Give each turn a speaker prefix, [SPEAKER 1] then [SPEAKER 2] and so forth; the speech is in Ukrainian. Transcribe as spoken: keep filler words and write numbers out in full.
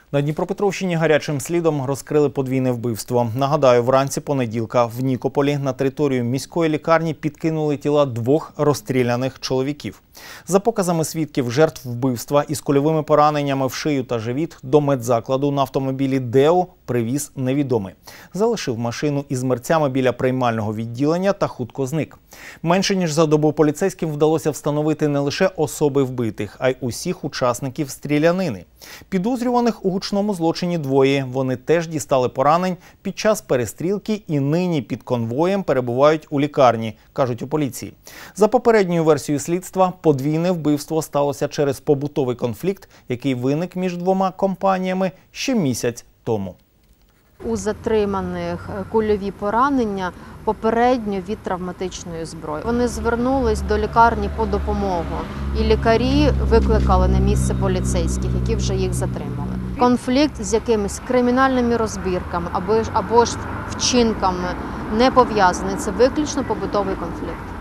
[SPEAKER 1] На Дніпропетровщині гарячим слідом розкрили подвійне вбивство. Нагадаю, вранці понеділка в Нікополі на територію міської лікарні підкинули тіла двох розстріляних чоловіків. За показами свідків, жертв вбивства із кульовими пораненнями в шию та живіт до медзакладу на автомобілі ДЕО привіз невідомий. Залишив машину із мерцями біля приймального відділення та хутко зник. Менше ніж за добу поліцейським вдалося встановити не лише особи вбитих, а й усіх учасників стрілянини. Підозрюваних у гучному злочині двоє. Вони теж дістали поранень під час перестрілки і нині під конвоєм перебувають у лікарні, кажуть у поліції. За попередньою версією слідства, подвійне вбивство сталося через побутовий конфлікт, який виник між двома компаніями ще місяць тому.
[SPEAKER 2] У затриманих кульові поранення попередньо від травматичної зброї. Вони звернулись до лікарні по допомогу, і лікарі викликали на місце поліцейських, які вже їх затримали. Конфлікт з якимись кримінальними розбірками або ж, або ж вчинками не пов'язаний. Це виключно побутовий конфлікт.